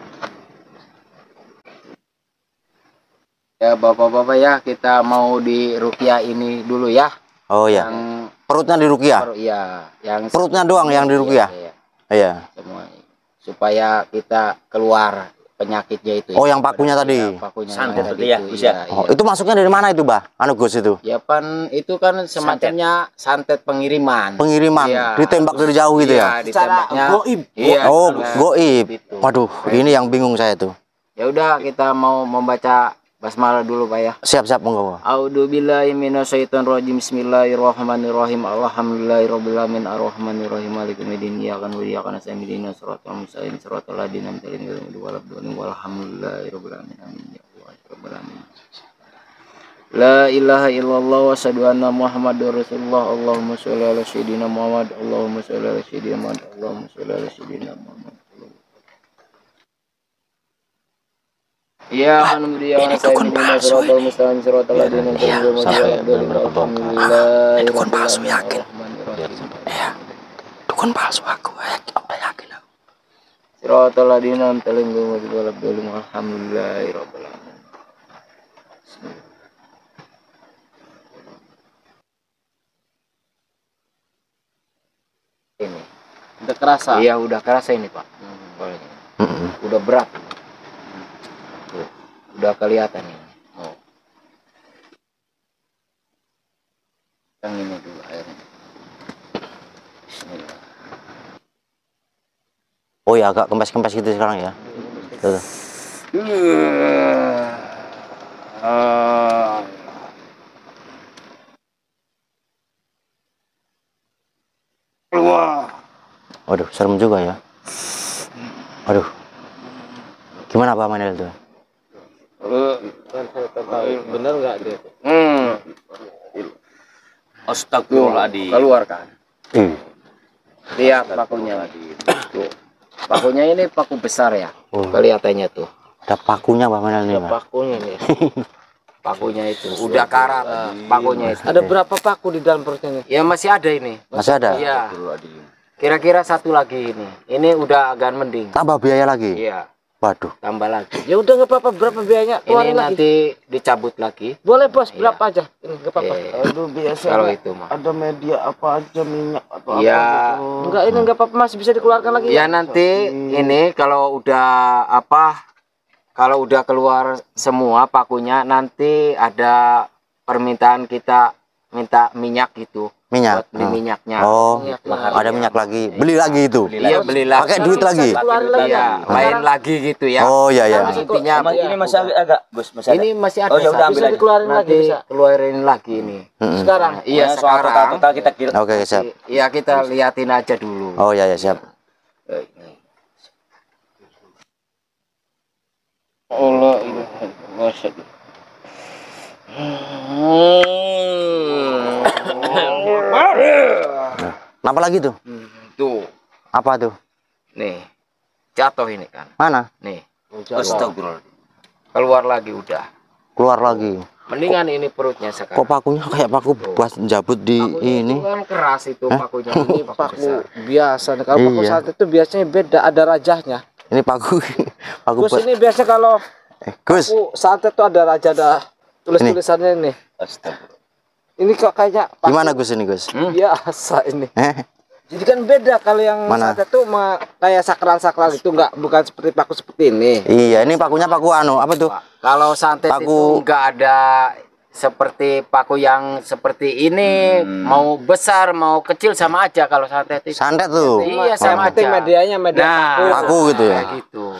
S7: Ya bapak-bapak ya, kita mau di ruqyah ini dulu ya.
S3: Oh ya.
S7: Yang
S3: Perutnya di ruqyah.
S7: yang
S3: Perutnya doang yang di ruqyah. Iya.
S7: Semua supaya kita keluar penyakitnya itu.
S3: Oh, yang pakunya tadi.
S7: Pakunya
S8: Santet
S7: tadi
S8: itu ya,
S7: itu,
S8: Gus ya?
S7: iya,
S3: Oh,
S7: iya.
S3: itu masuknya dari mana itu, Bah? Anu Gus itu.
S7: Ya pan itu kan semacamnya santet pengiriman.
S3: Pengiriman,
S7: Iya.
S3: ditembak dari jauh gitu ya.
S7: Ditembaknya.
S1: goib.
S7: Iya.
S3: Oh,
S7: secara
S3: goib.
S7: gitu.
S3: Waduh, ini yang bingung saya tuh.
S7: Ya udah, kita mau membaca basmalah dulu Pak ya.
S3: Siap-siap monggo.
S7: A'udzubillahi minasyaitonirrajim. Bismillahirrahmanirrahim. Alhamdulillahirabbil alamin arrahmanirrahim maliki yaumiddin. Iyyaka na'budu wa iyyaka nasta'in ihdinas siratal mustaqim siratal ladzina an'amta alaihim ghairil maghdubi alaihim walhamdulillahirabbil alamin. Amin ya Allah rabbal alamin. La ilaha illallah wa asyhadu anna Muhammadar Rasulullah. Allahumma sholli ala sayyidina Muhammad. Allahumma sholli ala sayyidina Muhammad. Allahumma sholli ala sayyidina Muhammad. Ya Muhammad ya Rasulullah siratal mustaqim siratal ladzina an'amta alaihim
S3: Ini dukun palsu yakin. Iya. Dukun palsu aku udah yakin aku.
S7: siratal ladzina an'amta alaihim ghairil maghdubi alaihim alhamdulillahirabbil alamin. Ini
S1: Udah kerasa.
S7: iya udah kerasa ini Pak. Boleh. Udah berat. Tuh, udah kelihatan ini. Oh. Yang ini dulu airnya. Bismillah.
S3: Oh ya, agak kempes-kempes gitu sekarang ya. Tuh. Waduh, serem juga ya. Waduh. Gimana Pak Manel tuh?
S1: Bener nggak dia?
S8: Astagfirullahaladzim.
S7: Keluarkan. Lihat pakunya.
S8: Astagfirullahaladzim.
S7: Tuh. Pakunya ini paku besar ya.
S3: Oh.
S7: Kelihatannya tuh.
S3: Ada pakunya Pak Manel nih, Pak.
S1: Pakunya nih.
S7: Pakunya itu udah karat pakunya itu.
S1: Ada berapa paku di dalam perutnya nih?
S7: Ya masih ada ini.
S3: Masih ada?
S7: Iya. Kira-kira satu lagi ini. Ini udah agak mending.
S3: Tambah biaya lagi?
S7: Iya.
S3: Waduh.
S7: Tambah lagi.
S1: Ya udah nggak apa-apa, berapa biayanya?
S7: Ini
S1: Keluarin lagi.
S7: nanti dicabut lagi.
S1: Boleh bos, berapa aja? Ini nggak apa-apa.
S7: Iya.
S4: Aduh, biasa
S7: Kalau itu mah.
S4: ada media apa aja, minyak atau
S7: Iya.
S4: apa gitu.
S1: Enggak, ini nggak apa-apa, masih bisa dikeluarkan lagi.
S7: Ya nanti ini kalau udah kalau udah keluar semua pakunya, nanti ada permintaan kita minta minyak gitu.
S3: Minyak.
S7: Buat beli minyaknya.
S3: Oh,
S1: Minyak
S3: ada minyak lagi. Beli lagi itu.
S7: Iya beli lagi.
S3: Pakai duit lagi.
S1: Keluarin lagi.
S7: Iya, lain lagi gitu ya.
S3: Oh iya ya.
S7: Intinya
S8: Ini masih agak, Gus, masih ada.
S7: ini masih ada.
S8: Oh, ya udah,
S7: satu.
S8: ambil
S1: Bisa
S8: aja.
S1: dikeluarin lagi,
S7: Nanti
S1: bisa.
S7: keluarin lagi ini.
S1: Sekarang.
S7: Iya
S8: Soal
S7: sekarang.
S8: total kita kira.
S3: Oke, siap.
S7: Iya kita liatin aja dulu.
S3: Oh iya ya, siap.
S2: Allah ilaha illallah.
S3: Kenapa lagi tuh?
S7: Tuh,
S3: Apa tuh?
S7: nih jatuh ini kan.
S3: Mana?
S7: Nih
S8: Astagfirullahaladzim.
S7: keluar lagi udah.
S3: Keluar lagi.
S7: Mendingan ini perutnya
S3: Kok
S7: sekarang.
S3: pakunya kayak paku buat jabut di
S7: Pakunya
S3: ini?
S7: itu kan keras itu pakunya. Ini paku
S1: Paku
S7: besar.
S1: biasa nih. Kalau paku
S3: Iya.
S1: santet itu biasanya beda, ada rajahnya.
S3: Ini paku paku
S1: Gus ini biasa kalau
S3: Gus.
S1: paku santet tuh ada raja, ada tulis-tulisannya nih.
S8: Astagfirullah.
S1: Ini kok kayaknya paku
S3: Gimana Gus ini Gus?
S1: biasa ini.
S3: Eh,
S1: Jadi kan beda kalau yang
S3: Mana?
S1: santet tuh kayak sakral-sakral itu bukan seperti paku seperti ini.
S3: iya, ini pakunya paku anu, apa tuh?
S7: Kalau santet
S3: Paku-
S7: itu enggak ada seperti paku yang seperti ini, mau besar mau kecil sama aja kalau santet itu.
S3: Santet tuh.
S7: Iya
S1: Yang
S7: sama
S1: penting
S7: aja.
S1: medianya media
S7: Nah,
S1: paku.
S3: Paku gitu ya.
S7: Kayak gitu.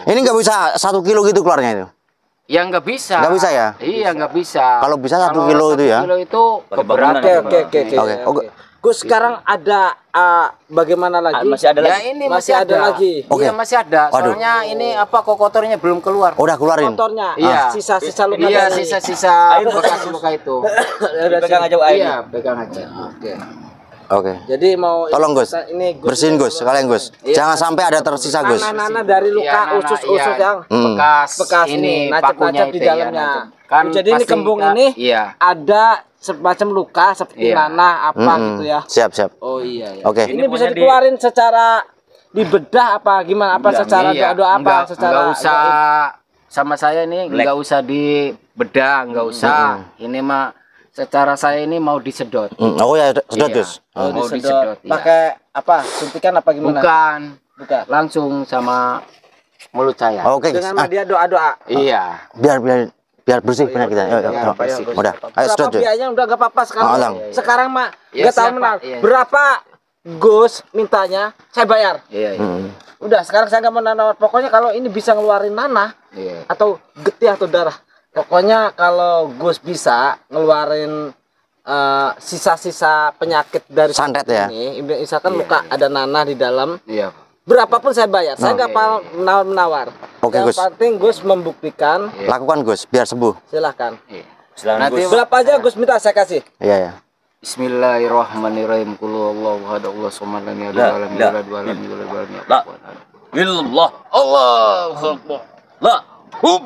S3: Ini nggak bisa 1 kilo gitu keluarnya itu.
S7: Ya nggak bisa.
S3: Nggak bisa ya?
S7: Iya nggak bisa.
S3: Kalau bisa 1 kilo itu ya.
S7: 1 kilo itu keberatan.
S3: Oke.
S4: Gus, sekarang ada bagaimana lagi?
S8: Masih ada
S7: Ya
S8: lagi.
S7: ini
S4: Masih ada lagi.
S3: Oke.
S7: Iya masih ada.
S3: Waduh.
S7: Soalnya ini apa kotornya belum keluar.
S3: Udah keluarin.
S4: Motornya.
S7: Iya.
S4: Sisa-sisa luka.
S7: Iya
S4: tadi.
S7: sisa-sisa bekas luka itu.
S8: Pegang aja air.
S7: Iya pegang aja. Oke.
S3: Oke.
S4: Jadi mau
S3: Tolong Gus.
S4: ini
S3: Bersihin Gus, sekalian Gus. Jangan sampai ada tersisa Gus.
S4: Nana dari luka
S7: Iya,
S4: usus-usus
S7: iya.
S4: yang
S7: Bekas
S4: ini
S7: pakunya
S4: nacap-nacap di
S7: itu ya,
S4: dalamnya.
S7: nacap. Kan
S4: Jadi ini
S7: pasti
S4: kembung
S7: kan-
S4: ini
S7: Iya.
S4: ada semacam luka seperti
S7: Iya.
S4: nanah apa gitu ya.
S3: Siap.
S4: Oh iya ya.
S3: Oke.
S4: Ini bisa dikeluarin secara dibedah apa gimana apa secara
S7: Iya,
S4: doa apa secara
S7: nggak usah sama saya ini nggak usah dibedah, nggak usah. Ini mah secara saya ini mau disedot.
S3: Oh ya, sedot
S7: Iya.
S3: Gus.
S4: Oh,
S7: Mau
S4: disedot.
S7: iya.
S4: Pakai apa? Suntikan apa gimana?
S7: Bukan,
S4: Bukan.
S7: langsung sama mulut saya.
S3: Oke Gus.
S4: Dengan dia doa-doa.
S7: Iya.
S3: Biar bersih penyakitnya. Yuk.
S7: bersih.
S3: Udah. Ayo
S4: Berapa
S3: sedot Gus.
S4: biayanya udah gak apa-apa sekarang.
S3: Alang.
S4: Sekarang mah
S7: Iya,
S4: nggak tahu
S7: siap,
S4: menang.
S7: Pak. Iya.
S4: Berapa Gus mintanya? Saya bayar.
S7: Iya.
S4: Udah sekarang saya nggak mau nanam. Pokoknya kalau ini bisa ngeluarin nanah
S7: Iya.
S4: atau getih atau darah. Pokoknya kalau Gus bisa ngeluarin sisa-sisa penyakit dari
S3: Santet ya?
S4: ini, misalkan luka ada nanah di dalam,
S7: Iya.
S4: berapapun saya bayar. Saya nggak mau menawar-menawar.
S3: Oke,
S4: Yang
S3: Gus.
S4: penting Gus membuktikan.
S3: Lakukan Gus, biar sembuh.
S4: Silahkan.
S8: Silakan
S7: Nanti
S8: Gus.
S4: Berapa aja Gus minta saya kasih.
S3: Iya.
S7: Bismillahirrahmanirrahim. Qul huwallahu ahad, Allahu samad, lam yalid wa lam yulad wa lam yulad wa lam yakul lahu kufuwan ahad.
S8: Illallah.
S7: Allahu akbar.
S8: La. Hum.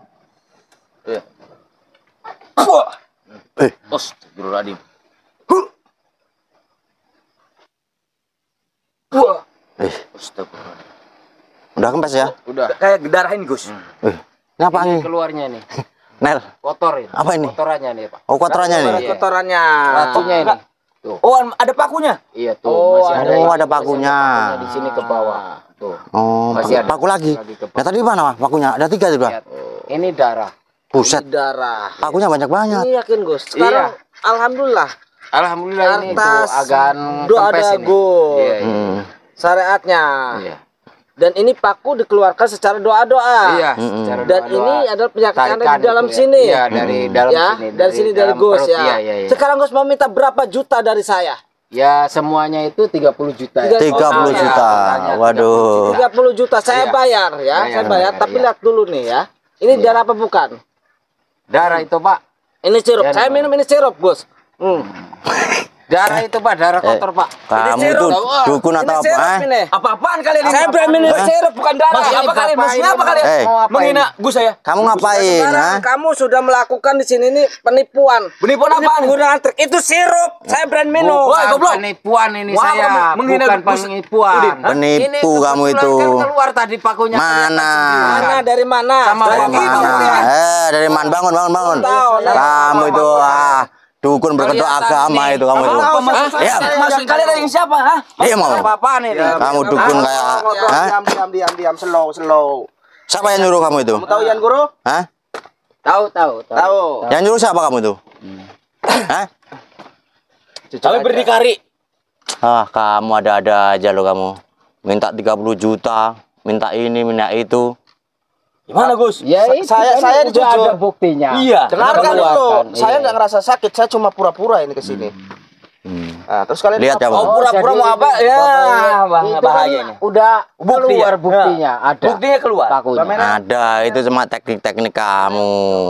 S8: Astagfirullahaladzim. Astagfirullahaladzim.
S3: Udah kempes ya?
S7: Udah.
S8: Kayak gedarahin Gus.
S3: Ini apa
S7: Ini
S3: nih?
S7: keluarnya nih.
S3: Nel.
S7: Kotor ini.
S3: Apa ini?
S7: Kotorannya nih, Pak.
S3: Oh, kotorannya nih.
S7: Iya.
S4: Kotorannya.
S7: Racunnya ini. Tuh.
S8: Oh, ada pakunya.
S7: Iya tuh.
S4: Oh,
S7: masih ada.
S3: oh,
S7: ini.
S3: ada pakunya.
S7: Masih ada di sini ke bawah. Tuh.
S3: Oh,
S7: Masih ada.
S3: paku lagi.
S7: Lagi ke
S3: Ya tadi mana Pak? Pakunya? Ada 3 tuh, Pak.
S7: Lihat. Ini darah.
S3: Buset.
S4: Darah.
S3: Pakunya banyak-banyak.
S4: Ini yakin Gus. Sekarang alhamdulillah
S7: Alhamdulillah ini tuh
S4: Atas
S7: agan
S4: doa
S7: kempes
S4: ada
S7: ini.
S4: Gus.
S7: Iya, iya.
S4: syariatnya.
S7: Iya.
S4: Dan ini paku dikeluarkan secara doa-doa.
S7: Iya, secara
S4: Dan
S7: doa-doa.
S4: ini adalah penyakit yang ada
S7: Tarikan
S4: di dalam
S7: itu ya.
S4: sini.
S7: Iya, dari dalam
S4: Ya,
S7: sini.
S4: dari sini dari
S7: dalam
S4: Gus
S7: perut.
S4: ya.
S7: Iya, iya, iya.
S4: Sekarang Gus mau minta berapa juta dari saya?
S7: Ya, semuanya itu 30 juta. Ya.
S3: 30
S4: Oh,
S3: juta.
S7: totalnya
S3: Waduh.
S4: 30 juta saya
S7: Iya.
S4: bayar ya,
S7: Bayar,
S4: saya bayar.
S7: bayar,
S4: Tapi
S7: iya.
S4: lihat dulu nih ya. Ini
S7: Iya.
S4: darah apa bukan?
S7: Darah itu, Pak.
S4: Ini sirup.
S7: Ya,
S4: Saya
S7: Pak.
S4: minum ini sirup, Gus.
S7: Darah itu, Pak, darah kotor, Pak.
S3: Kamu
S4: sirup.
S3: itu dukun
S4: Ini
S3: atau
S4: sirup
S3: apa?
S4: ini.
S8: Apa-apaan kalian ini?
S4: Saya berani minum sirup bukan darah.
S8: Maksud apa kalian? Maksudnya apa kalian?
S3: Mau
S7: apain?
S8: Menghina Gus saya.
S3: Kamu ngapain,
S4: Sekarang
S3: ha?
S4: kamu sudah melakukan di sini nih penipuan.
S8: Penipuan
S4: Ini
S8: apaan?
S4: penggunaan trik. Itu sirup. Saya berani minum.
S8: Woi, goblok.
S7: Penipuan ini
S8: Wah,
S7: saya,
S8: kamu menghina
S7: bukan
S8: Gus
S7: penipuan.
S8: Udin.
S3: Hah? Penipu
S7: Ini
S3: kamu
S7: kebetulan
S3: itu.
S7: Kan keluar tadi pakunya.
S3: Mana?
S4: Mana dari mana?
S7: Sama
S4: Dari
S7: Bang
S3: Dari
S7: Gitu,
S3: mana?
S7: ya.
S3: Dari mana? Bangun.
S4: Tahu,
S3: Kamu itu dukun berkedok agama itu kamu itu. Ya.
S8: Maksud kalian ada yang siapa? Hah?
S3: Iya mau.
S7: Apa-apaan ini?
S3: Kamu dukun kayak, hah?
S4: Diam, slow.
S3: Siapa yang nyuruh kamu itu?
S4: Kamu tahu Yan Guru?
S3: Hah?
S7: Tahu.
S3: Yang nyuruh siapa kamu itu? Hah?
S8: Kami berdikari.
S3: Ah, kamu ada-ada aja lo kamu. Minta 30 juta, minta ini, minta itu.
S8: Gimana Gus?
S7: Ya, itu
S4: Saya
S7: kan
S4: jujur.
S7: udah ada buktinya.
S8: Iya.
S4: Dengarkan
S7: Kenapa
S4: dulu.
S7: keluarkan?
S4: Saya
S7: Iya.
S4: nggak ngerasa sakit. Saya cuma pura-pura ini ke sini. Nah, terus kalian
S3: Lihat ya,
S8: Oh,
S3: Bang.
S8: pura-pura
S7: jadi
S8: mau apa? Ya,
S7: Itu
S8: bahaya
S7: kan
S8: ini.
S7: udah
S8: Bukti ya?
S7: keluar buktinya, ada.
S8: Buktinya keluar.
S7: Pakunya.
S3: Ada, itu cuma teknik-teknik kamu.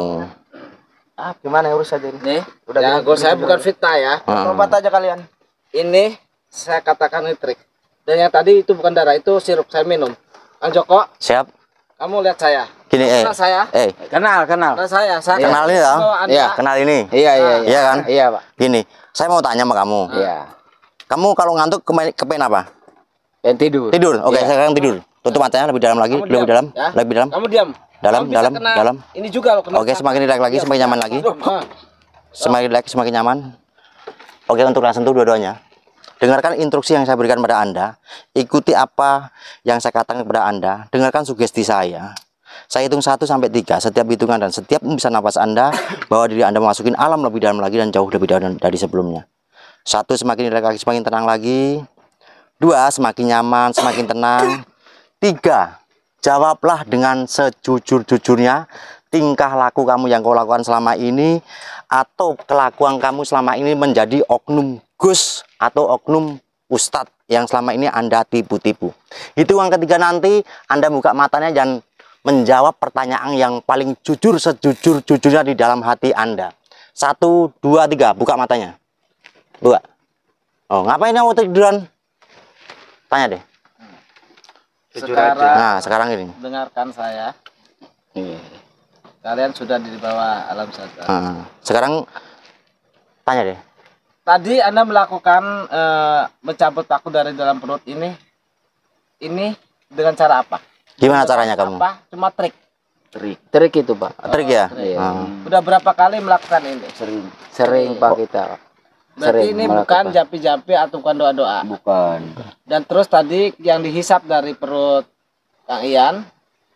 S4: Gimana urus aja ini?
S8: Nih.
S4: Udah ya, Gus, saya bukan fitnah ya.
S3: Heeh.
S4: Tobat aja kalian. Ini saya katakan ini trik. Dan yang tadi itu bukan darah, itu sirup saya minum. Kang Joko,
S3: Siap.
S4: kamu lihat saya.
S3: Gini,
S4: Kenal saya?
S7: Kenal.
S4: Kenal saya. Saya
S3: Kenal ini ya?
S4: bawa Anda.
S7: Iya.
S3: Kenal ini.
S7: Iya.
S3: Iya kan?
S7: Iya, Pak.
S3: Gini, saya mau tanya sama kamu.
S7: Iya.
S3: Kamu kalau ngantuk kepen apa?
S7: Dan tidur.
S3: Tidur. Oke,
S7: Iya.
S3: sekarang tidur. Tutup matanya lebih dalam lagi,
S4: Kamu
S3: lebih
S4: diam,
S3: dalam,
S4: ya.
S3: lebih dalam.
S4: Kamu diam.
S3: Dalam,
S4: Kamu bisa
S3: dalam,
S4: kena
S3: dalam.
S4: Ini juga loh kena.
S3: Oke, semakin rileks lagi, semakin nyaman lagi.
S4: Nah,
S3: Semakin rileks, semakin nyaman. Oke, untuk langsung tuh dua-duanya. Dengarkan instruksi yang saya berikan pada Anda. Ikuti apa yang saya katakan kepada Anda. Dengarkan sugesti saya. Saya hitung 1 sampai 3. Setiap hitungan dan setiap hembusan nafas Anda, bahwa diri Anda memasukin alam lebih dalam lagi dan jauh lebih dalam dari sebelumnya. 1, semakin rileks lagi, semakin tenang lagi. 2, semakin nyaman, semakin tenang. 3, jawablah dengan sejujur-jujurnya tingkah laku kamu yang kau lakukan selama ini atau kelakuan kamu selama ini menjadi oknum Gus atau oknum Ustadz yang selama ini Anda tipu-tipu. Itu yang ketiga, nanti Anda buka matanya dan menjawab pertanyaan yang paling jujur sejujur-jujurnya di dalam hati Anda. 1, 2, 3, buka matanya. Buka. Oh, ngapain kamu tiduran? Tanya deh.
S1: Sekarang,
S3: Nah, sekarang ini.
S1: dengarkan saya. Kalian sudah di bawah alam sadar.
S3: Sekarang tanya deh.
S1: Tadi Anda melakukan mencabut paku dari dalam perut ini dengan cara apa?
S3: Gimana caranya kamu?
S1: Apa? Cuma trik.
S7: Trik itu, Pak.
S3: Trik ya?
S1: Udah berapa kali melakukan ini?
S7: Sering Pak kita.
S1: Berarti
S7: Sering
S1: ini
S7: melakukan.
S1: bukan japi-japi atau bukan doa-doa.
S7: Bukan.
S1: Dan terus tadi yang dihisap dari perut Kang Ian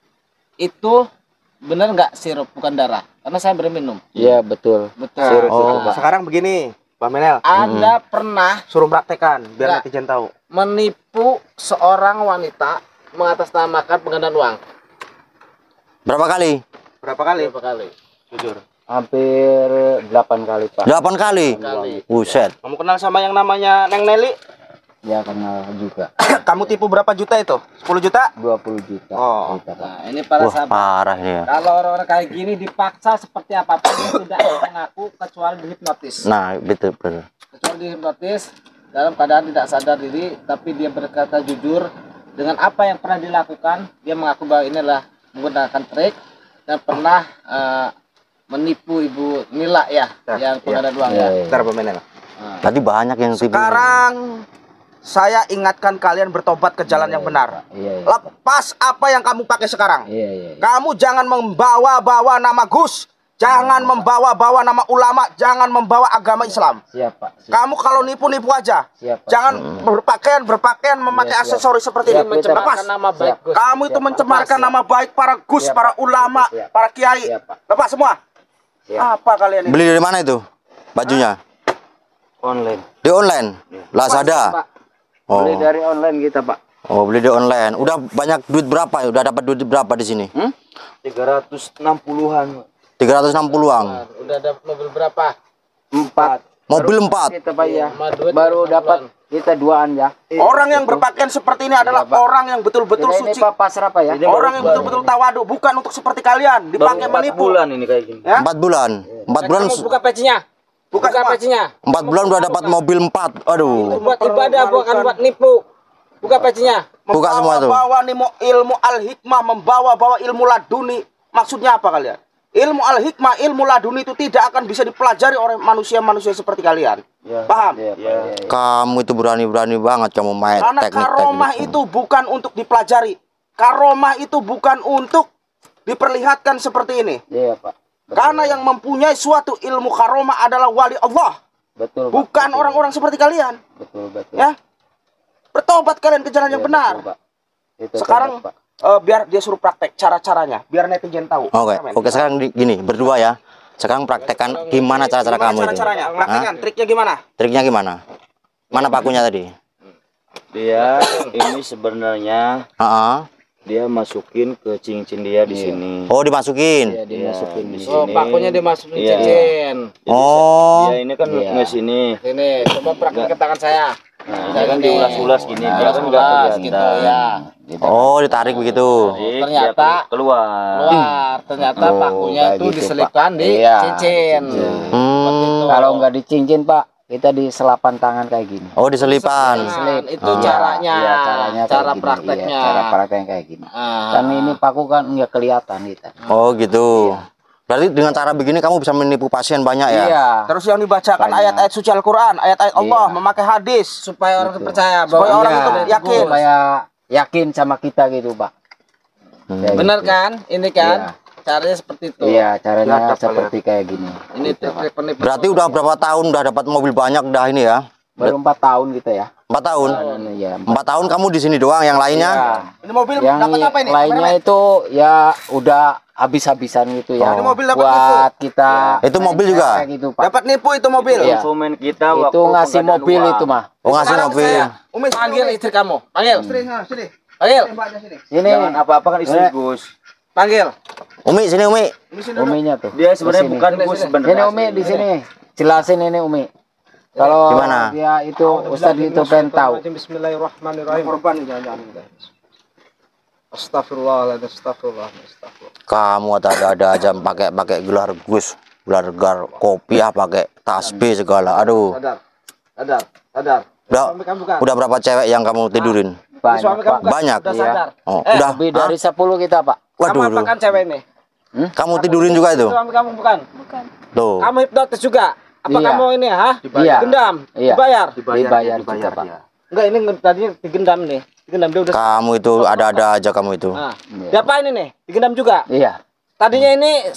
S1: itu benar nggak sirup, bukan darah? Karena saya berminum.
S7: Iya, betul.
S1: Betul.
S7: Sirup itu,
S3: Oh.
S7: Pak.
S4: Sekarang begini, Pak Menel,
S1: Anda pernah
S4: suruh praktekan biar
S1: Enggak.
S4: netizen tahu.
S1: menipu seorang wanita mengatasnamakan penggandaan uang?
S3: Berapa kali?
S4: Berapa kali?
S1: Berapa kali?
S4: Jujur.
S7: Hampir 8 kali, Pak.
S3: 8 kali?
S1: Kali.
S3: Buset.
S4: Kamu kenal sama yang namanya Neng Nelly?
S7: Ya, kenal juga.
S4: Kamu tipu berapa juta itu? 10 juta?
S7: 20 juta.
S4: Oh.
S7: Kita, Pak.
S1: Nah, ini para
S3: Wah,
S1: sahabat.
S3: parah ini ya.
S1: Kalau orang-orang kayak gini dipaksa seperti apapun dia tidak mengaku kecuali dihipnotis.
S3: Nah, betul.
S1: Kecuali dihipnotis dalam keadaan tidak sadar diri, tapi dia berkata jujur dengan apa yang pernah dilakukan. Dia mengaku bahwa inilah menggunakan trik dan pernah menipu Ibu Nila ya, yang penggandaan uang ya.
S4: Bentar, Pak Menel.
S3: Tadi banyak yang tipu.
S4: Sekarang saya ingatkan kalian bertobat ke jalan yang benar.
S7: Iya, iya.
S4: Lepas apa yang kamu pakai sekarang.
S7: Iya, iya.
S4: Kamu jangan membawa-bawa nama Gus, jangan membawa-bawa nama ulama, jangan membawa agama Islam.
S7: Siap, Pak. Siap.
S4: Kamu kalau nipu-nipu aja.
S7: Siap, Pak.
S4: Jangan berpakaian memakai
S7: Iya, siap.
S4: aksesoris seperti
S7: Siap,
S4: ini.
S1: Mencemarkan
S4: Lepas.
S1: nama baik Gus.
S4: Kamu itu
S7: Siap, Pak.
S4: mencemarkan
S7: Lepas,
S4: nama baik para Gus,
S7: Siap,
S4: para
S7: Pak.
S4: ulama,
S7: Siap.
S4: para kiai.
S7: Siap, Pak.
S4: Lepas semua.
S7: Siap.
S4: Apa kalian ini?
S3: Beli dari mana itu? Bajunya?
S8: Online.
S3: Di online? Lazada?
S7: Pak.
S3: Oh.
S7: Beli dari online kita, Pak.
S3: Oh, beli di online. Udah banyak duit berapa ya? Udah dapat duit berapa di sini?
S8: 360-an.
S3: 360-an.
S1: Udah ada mobil berapa?
S7: 4.
S3: Mobil 4.
S7: Kita, Pak, ya.
S1: Sama duit
S7: Baru
S1: 4
S7: dapat
S1: bulan.
S7: kita 2-an ya.
S4: Orang yang berpakaian seperti ini adalah
S7: Iya, Pak.
S4: orang yang betul-betul
S7: Ini
S4: suci.
S7: Pak pasrah, Pak ya.
S4: Orang yang betul-betul tawadu, bukan untuk seperti kalian dipakai
S8: Baru 4
S4: menipu.
S8: bulan ini kayak gini.
S4: Ya?
S3: 4 bulan. 4 bulan.
S1: Kamu buka pecinya.
S4: Buka
S1: Buka
S4: semua.
S1: pecinya.
S3: 4 bulan udah dapat mobil 4. Aduh.
S1: Buat ibadah bukan buat nipu. Buka pecinya.
S3: Buka semua itu.
S4: Membawa ilmu al-hikmah, membawa-bawa ilmu laduni. Maksudnya apa kalian? Ilmu al-hikmah, ilmu laduni itu tidak akan bisa dipelajari oleh manusia-manusia seperti kalian. Paham?
S7: Iya, Pak. Iya.
S3: Kamu itu berani-berani banget kamu main
S4: Karena karomah
S3: teknik-teknik.
S4: itu bukan untuk dipelajari. Karomah itu bukan untuk diperlihatkan seperti ini.
S7: Iya, Pak. Betul.
S4: Karena yang mempunyai suatu ilmu karomah adalah wali Allah,
S7: Betul, Pak.
S4: bukan
S7: Betul.
S4: orang-orang seperti kalian.
S7: Betul, betul.
S4: Ya, bertobat kalian ke jalan yang
S7: Iya,
S4: benar.
S7: betul, Pak. Itu
S4: Sekarang
S7: tobat, Pak.
S4: biar dia suruh praktek cara-caranya, biar netizen tahu.
S3: Oke,
S4: Amin.
S3: oke sekarang gini, berdua ya. Sekarang praktekkan gimana cara-cara
S4: Gimana
S3: kamu itu.
S4: cara-caranya?
S3: Hah?
S4: Praktekkan, triknya gimana?
S3: Triknya gimana? Mana pakunya tadi?
S8: Dia ini sebenarnya
S3: Heeh.
S8: dia masukin ke cincin dia di sini.
S3: Oh, dimasukin.
S7: Iya, dimasukin
S8: di
S7: di
S8: sini.
S1: Oh, pakunya dimasukin
S8: Iya.
S1: cincin.
S3: Oh.
S8: Dia ini kan
S7: Iya.
S8: nge sini.
S1: Ini coba praktek ke tangan saya.
S8: Nah, dia kan diulas-ulas gini, dia kan nggak
S1: Ulas gitu
S8: kelihatan.
S1: ya.
S3: Oh, ditarik begitu.
S8: Jadi
S1: Ternyata
S8: dia keluar.
S1: Keluar, ternyata
S7: Oh,
S1: pakunya
S7: kayak
S1: itu
S7: gitu,
S1: diselipkan
S7: Pak.
S1: di
S7: Iya,
S1: cincin.
S3: Hmm.
S7: Kalau nggak di cincin, Pak, kita di selapan tangan kayak gini.
S3: Oh, diselipan.
S1: Selip. Itu
S3: Ah.
S1: caranya.
S7: Iya, caranya kayak
S1: cara
S7: gini.
S1: prakteknya.
S7: Iya, cara prakteknya kayak gini.
S1: Ah.
S7: Kan ini paku kan nggak kelihatan kita.
S3: Oh, gitu. Berarti dengan cara begini kamu bisa menipu pasien banyak ya?
S7: Iya.
S4: Terus yang dibacakan
S7: Banyak.
S4: ayat-ayat suci Al-Quran, ayat-ayat Allah,
S7: Iya.
S4: memakai hadis.
S1: supaya orang itu percaya bahwa
S4: Supaya orang
S1: iya,
S4: itu yakin.
S7: Supaya yakin sama kita gitu, Pak. Kayak
S1: benar
S7: gitu.
S1: kan? Ini kan
S7: Iya.
S1: caranya seperti itu.
S7: Iya, caranya
S4: Lihat,
S7: seperti kayak gini.
S1: Ini trik penipu.
S3: Berarti udah berapa tahun udah dapat mobil banyak udah ini ya?
S7: Baru 4 tahun kita ya.
S3: 4 tahun.
S7: Iya.
S3: 4 tahun kamu di sini doang, yang lainnya?
S7: Iya.
S4: Ini mobil
S7: Yang
S4: dapat apa ini?
S7: lainnya
S4: Kameramen?
S7: itu ya udah habis-habisan gitu ya.
S4: Ini mobil dapat
S7: buat kita.
S3: Itu mobil juga?
S7: kayak gitu, Pak.
S4: Dapat nipu itu mobil.
S7: Iya.
S8: Konsumen kita
S7: Itu
S8: waktu
S7: ngasih
S8: pengadaan
S7: mobil
S8: uang.
S7: itu mah.
S3: Oh, ngasih
S4: Sekarang
S3: mobil.
S4: saya, Umis,
S1: Panggil istri kamu. Panggil.
S4: Istri, nah, sini.
S1: Panggil.
S7: Ini
S8: Jangan apa-apa kan istri Gus.
S1: Panggil.
S3: Umi sini Umi.
S7: Uminya tuh.
S8: Dia sebenarnya
S7: Di sini.
S8: bukan Gus sebenarnya.
S7: Ini Umi di sini. Jelasin ini Umi. Kalau
S3: Gimana?
S7: dia itu Ustadz itu pengen tahu.
S4: Bismillahirrahmanirrahim. Korban jangan. Astagfirullahaladzim, astagfirullah.
S3: Kamu ada aja pakai gelar Gus, gelar kopi pakai tasbih segala. Aduh.
S1: Sadar.
S3: Udah berapa cewek yang kamu tidurin?
S1: Suami kamu kan
S3: Banyak.
S1: Udah sadar.
S3: Oh, udah.
S7: Lebih dari 10 kita, Pak.
S1: Kamu
S3: Waduh.
S1: apakan cewek ini?
S3: Kamu tidurin juga itu?
S1: Suami kamu bukan?
S5: Bukan.
S3: Tuh.
S1: Kamu hipnotis juga? Apa
S7: Iya.
S1: kamu ini,
S7: Iya.
S1: Gendam?
S7: Iya.
S1: Dibayar?
S7: Dibayar juga, Pak.
S1: Enggak, ini tadinya digendam nih. Digendam dia udah.
S3: Kamu itu ada aja kamu itu.
S1: Nah, diapain ini? Digendam juga?
S7: Iya.
S1: Tadinya ini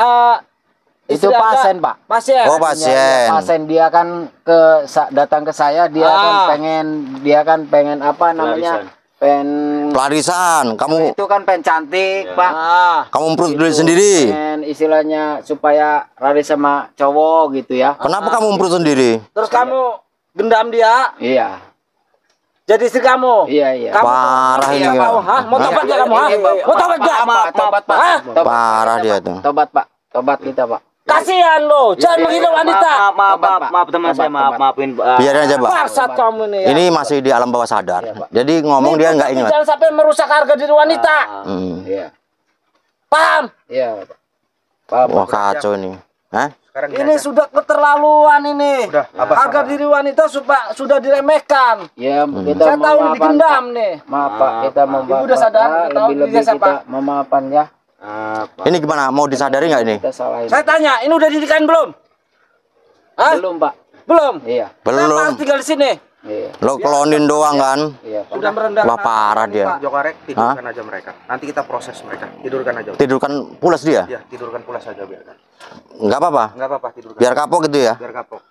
S7: Itu
S1: istri Anda-
S7: pasien, Pak.
S1: Pasien.
S3: Oh, pasien.
S7: Pasien dia kan datang ke saya, dia kan pengen apa namanya? Pengen
S3: Pelarisan. Kamu
S7: itu kan pengen cantik, Pak.
S3: kamu improve diri
S7: Itu,
S3: sendiri.
S7: pengen istilahnya supaya lari sama cowok gitu ya.
S3: Kenapa kamu improve sendiri?
S1: Terus kamu gendam dia,
S7: Iya.
S1: jadi istri kamu.
S7: Iya.
S1: Kamu
S3: Parah ini.
S1: mau, hah? Mau tobat gak kamu, hah? Mau tobat gak?
S7: Tobat, Pak.
S1: Hah?
S3: Parah dia tuh.
S7: Tobat, Pak. Tobat kita, Pak.
S1: Kasihan lo, jangan menghina wanita.
S8: Maaf teman saya, maafin.
S3: Biarin aja, Pak.
S1: Barsat kamu ini ya.
S3: Ini masih di alam bawah sadar. Jadi ngomong dia nggak ingat.
S1: Jangan sampai merusak harga diri wanita.
S7: Iya.
S1: Paham?
S7: Iya, Pak.
S3: Wah kacau ini. Hah?
S4: Sekarang
S1: Ini sudah keterlaluan ini.
S4: Udah, Abah
S1: Harga diri wanita sudah diremehkan.
S7: Ya, kita
S1: Saya tahu ini digendam nih.
S7: Maaf, Pak. Kita
S1: Ibu udah sadar, udah tahu
S7: lebih-lebih
S1: dirinya siapa?
S7: kita memaafkan ya.
S3: Ini gimana? Mau disadari nggak ini?
S7: Kita salahin.
S1: Saya tanya, ini udah didikan belum? Hah?
S7: Belum, Pak.
S1: Belum?
S7: Iya.
S1: Kenapa
S3: Belum.
S1: harus tinggal di sini?
S7: Iya.
S3: Lo klonin doang kan?
S7: Iya, Pak.
S1: Sudah merendahkan.
S3: Wah parah dia.
S4: Jokarek, tidurkan aja mereka. Nanti kita proses mereka. Tidurkan aja.
S3: Tidurkan pulas dia?
S4: Ya, tidurkan pula saja biarkan.
S3: Nggak apa-apa.
S4: Enggak apa-apa, tidurkan.
S3: Biar kapok gitu ya?
S4: Biar kapok.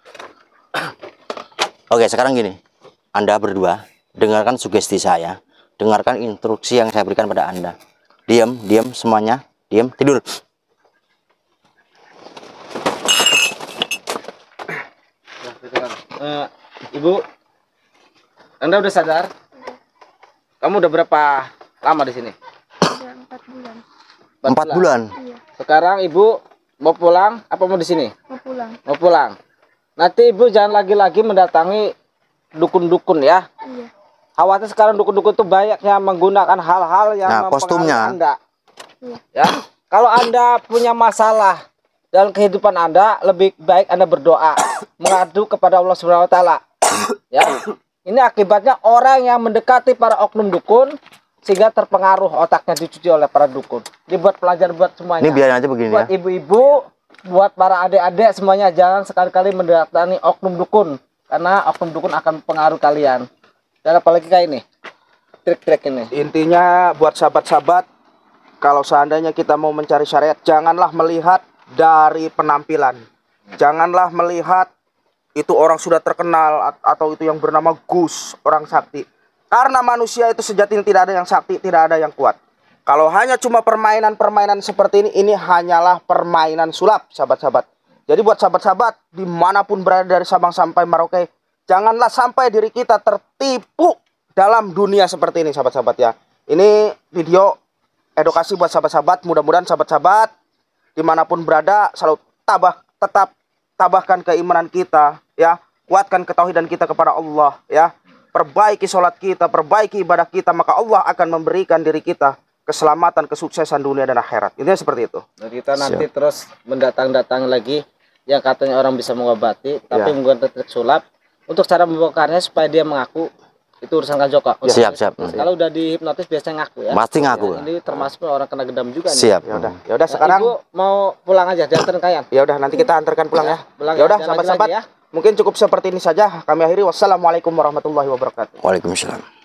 S3: Oke, sekarang gini. Anda berdua, dengarkan sugesti saya. Dengarkan instruksi yang saya berikan pada Anda. Diam semuanya. Diam, tidur.
S1: Ibu, Anda udah sadar? Kamu udah berapa lama di sini?
S5: Udah 4 bulan.
S3: 4 bulan.
S5: Iya,
S1: Sekarang Ibu mau pulang apa mau di sini?
S5: mau pulang.
S1: Mau pulang. Nanti Ibu jangan lagi-lagi mendatangi dukun-dukun ya.
S5: Iya.
S1: Khawatir sekarang dukun-dukun itu banyaknya menggunakan hal-hal yang
S3: Nah,
S1: mempengaruhi
S3: kostumnya.
S1: Anda.
S5: Iya.
S1: Ya. Kalau Anda punya masalah dalam kehidupan Anda, lebih baik Anda berdoa, mengadu kepada Allah Subhanahu wa taala. Ya. Ini akibatnya orang yang mendekati para oknum dukun sehingga terpengaruh otaknya dicuci oleh para dukun. Dibuat pelajaran buat semuanya.
S3: Ini biarin aja begini
S1: Buat
S3: ya.
S1: ibu-ibu, buat para adik-adik semuanya jangan sekali-kali mendatangi oknum dukun karena oknum dukun akan mempengaruhi kalian. Dan apalagi kayak ini. Trik-trik ini.
S4: Intinya buat sahabat-sahabat, kalau seandainya kita mau mencari syariat, janganlah melihat dari penampilan. Janganlah melihat itu orang sudah terkenal atau itu yang bernama Gus, orang sakti. Karena manusia itu sejatinya tidak ada yang sakti, tidak ada yang kuat. Kalau hanya cuma permainan-permainan seperti ini hanyalah permainan sulap, sahabat-sahabat. Jadi buat sahabat-sahabat, dimanapun berada dari Sabang sampai Merauke, janganlah sampai diri kita tertipu dalam dunia seperti ini, sahabat-sahabat ya. Ini video edukasi buat sahabat-sahabat. Mudah-mudahan sahabat-sahabat dimanapun berada selalu tetap tabahkan keimanan kita ya, kuatkan ketauhidan kita kepada Allah ya, perbaiki sholat kita, perbaiki ibadah kita, maka Allah akan memberikan diri kita keselamatan, kesuksesan dunia dan akhirat. Intinya seperti itu.
S1: Nah, kita nanti terus mendatang-datang lagi yang katanya orang bisa mengobati tapi menggunakan trik sulap. Untuk cara membongkarnya supaya dia mengaku itu urusan Kang Joko.
S3: Siap.
S1: Kalau udah dihipnotis biasanya ngaku ya.
S3: Pasti ngaku.
S1: Ya, ini termasuk orang kena gedam juga nih.
S3: Siap.
S4: Ya udah sekarang
S1: Ibu mau pulang aja diantarin kalian.
S4: ya udah nanti kita antarkan pulang ya.
S1: Pulang
S4: Ya udah
S1: jangan
S4: sahabat-sahabat,
S1: lagi ya.
S4: mungkin cukup seperti ini saja. Kami akhiri. Wassalamualaikum warahmatullahi wabarakatuh.
S3: Waalaikumsalam.